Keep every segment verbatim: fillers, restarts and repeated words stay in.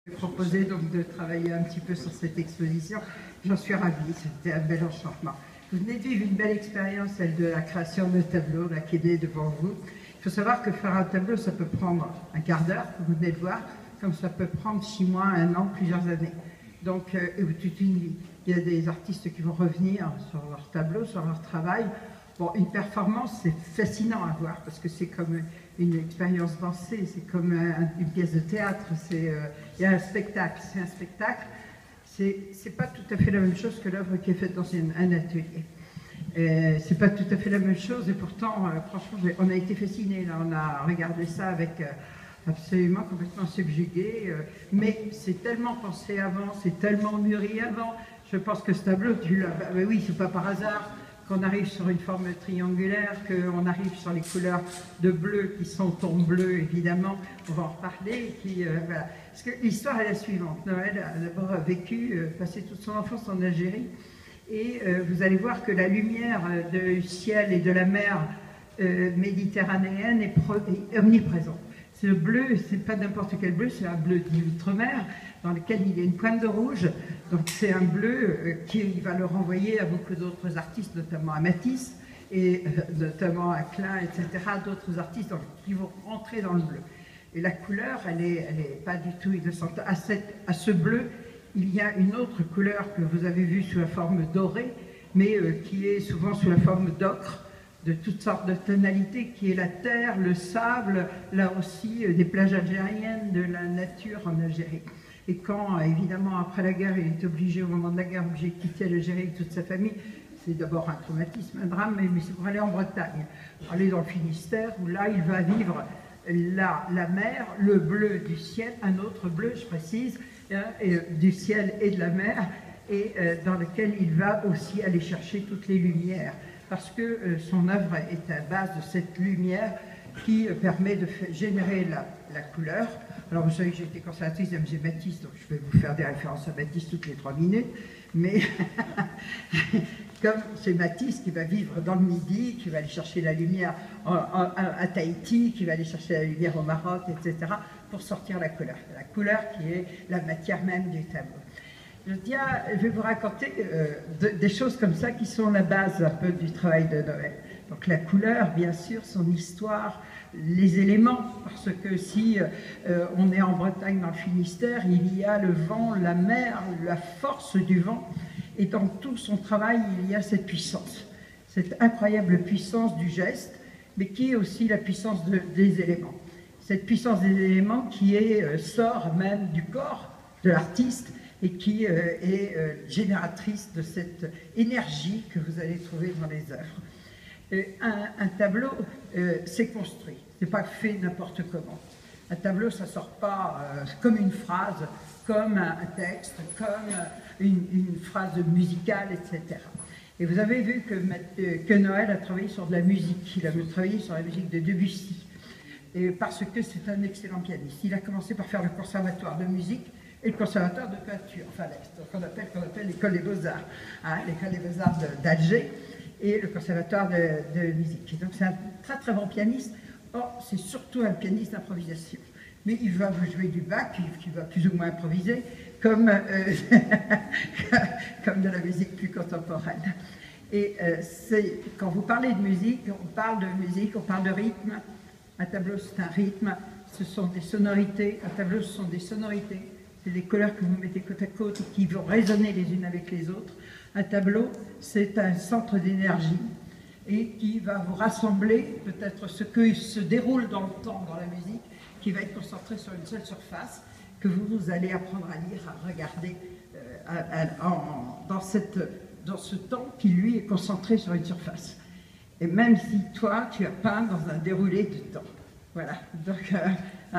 proposé donc de travailler un petit peu sur cette exposition. J'en suis ravie, c'était un bel enchantement. Vous venez de vivre une belle expérience, celle de la création de tableaux là, qui est née devant vous. Il faut savoir que faire un tableau, ça peut prendre un quart d'heure, vous venez de voir, comme ça peut prendre six mois, un an, plusieurs années. Donc, euh, il y a des artistes qui vont revenir sur leur tableau, sur leur travail. Bon, une performance, c'est fascinant à voir parce que c'est comme une expérience dansée, c'est comme un, une pièce de théâtre, c'est euh, il y a un spectacle, c'est un spectacle. C'est pas tout à fait la même chose que l'œuvre qui est faite dans une, un atelier. C'est pas tout à fait la même chose et pourtant, euh, franchement, on a été fascinés. Là, on a regardé ça avec euh, absolument complètement subjugué. Euh, mais c'est tellement pensé avant, c'est tellement mûri avant. Je pense que ce tableau, tu l'as. Bah, bah oui, c'est pas par hasard qu'on arrive sur une forme triangulaire, qu'on arrive sur les couleurs de bleu qui sont ton bleu, évidemment, on va en reparler. Qui, euh, voilà. Parce que l'histoire est la suivante. Noël a d'abord vécu, euh, passé toute son enfance en Algérie, et euh, vous allez voir que la lumière du ciel et de la mer euh, méditerranéenne est, est omniprésente. C'est le bleu, c'est pas n'importe quel bleu, c'est un bleu d'outre-mer, dans lequel il y a une pointe de rouge. Donc c'est un bleu euh, qui va le renvoyer à beaucoup d'autres artistes, notamment à Matisse, et euh, notamment à Klein, et cetera, d'autres artistes donc, qui vont rentrer dans le bleu. Et la couleur, elle n'est elle est pas du tout innocente. À, cette, à ce bleu, il y a une autre couleur que vous avez vue sous la forme dorée, mais euh, qui est souvent sous la forme d'ocre, de toutes sortes de tonalités, qui est la terre, le sable, là aussi euh, des plages algériennes, de la nature en Algérie. Et quand, évidemment, après la guerre, il est obligé, au moment de la guerre, obligé de quitter l'Algérie avec toute sa famille, c'est d'abord un traumatisme, un drame, mais c'est pour aller en Bretagne, pour aller dans le Finistère, où là, il va vivre la, la mer, le bleu du ciel, un autre bleu, je précise, hein, et, du ciel et de la mer, et euh, dans lequel il va aussi aller chercher toutes les lumières, parce que euh, son œuvre est à base de cette lumière qui euh, permet de générer la, la couleur. Alors vous savez que j'ai été conservatrice de M. Matisse, donc je vais vous faire des références à Matisse toutes les trois minutes, mais comme c'est Matisse qui va vivre dans le Midi, qui va aller chercher la lumière en, en, à Tahiti, qui va aller chercher la lumière au Maroc, et cetera, pour sortir la couleur. La couleur qui est la matière même du tableau. Je, tiens, je vais vous raconter euh, de, des choses comme ça qui sont la base un peu du travail de Noël. Donc la couleur, bien sûr, son histoire, les éléments, parce que si euh, on est en Bretagne, dans le Finistère, il y a le vent, la mer, la force du vent, et dans tout son travail, il y a cette puissance, cette incroyable puissance du geste, mais qui est aussi la puissance de, des éléments. Cette puissance des éléments qui est, euh, sort même du corps de l'artiste et qui euh, est euh, génératrice de cette énergie que vous allez trouver dans les œuvres. Un, un tableau, euh, c'est construit, c'est pas fait n'importe comment. Un tableau, ça sort pas euh, comme une phrase, comme un, un texte, comme une, une phrase musicale, et cetera. Et vous avez vu que, que Noël a travaillé sur de la musique, il a travaillé sur la musique de Debussy, et parce que c'est un excellent pianiste. Il a commencé par faire le conservatoire de musique et le conservatoire de peinture, enfin ce qu'on appelle, qu'on appelle l'école des beaux-arts, hein, l'école des beaux-arts d'Alger, et le conservatoire de, de musique. Donc c'est un très très bon pianiste. Or, c'est surtout un pianiste d'improvisation. Mais il va vous jouer du Bach, qui va plus ou moins improviser, comme, euh, comme de la musique plus contemporaine. Et euh, quand vous parlez de musique, on parle de musique, on parle de rythme. Un tableau, c'est un rythme, ce sont des sonorités. Un tableau, ce sont des sonorités. C'est des couleurs que vous mettez côte à côte et qui vont résonner les unes avec les autres. Un tableau, c'est un centre d'énergie et qui va vous rassembler peut-être ce que se déroule dans le temps, dans la musique, qui va être concentré sur une seule surface, que vous, vous allez apprendre à lire, à regarder euh, à, à, en, dans, cette, dans ce temps qui, lui, est concentré sur une surface. Et même si toi, tu as peint dans un déroulé de temps. Voilà. Donc, euh,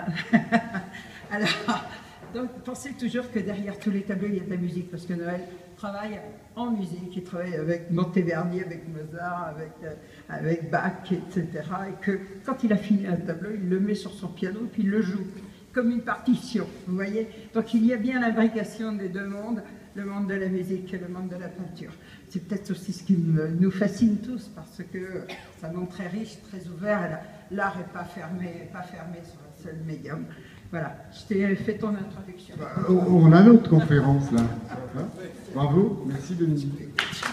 alors, donc, pensez toujours que derrière tous les tableaux, il y a de la musique, parce que Noël travaille en musique, il travaille avec Monteverdi, avec Mozart, avec, euh, avec Bach, et cetera. Et que quand il a fini un tableau, il le met sur son piano, puis il le joue, comme une partition, vous voyez. Donc il y a bien l'imbrication des deux mondes, le monde de la musique et le monde de la peinture. C'est peut-être aussi ce qui me, nous fascine tous, parce que c'est un monde très riche, très ouvert, l'art n'est pas fermé, pas fermé sur un seul médium. Voilà. Voilà, je t'ai fait ton introduction. On a notre conférence là. Bravo, merci Denis.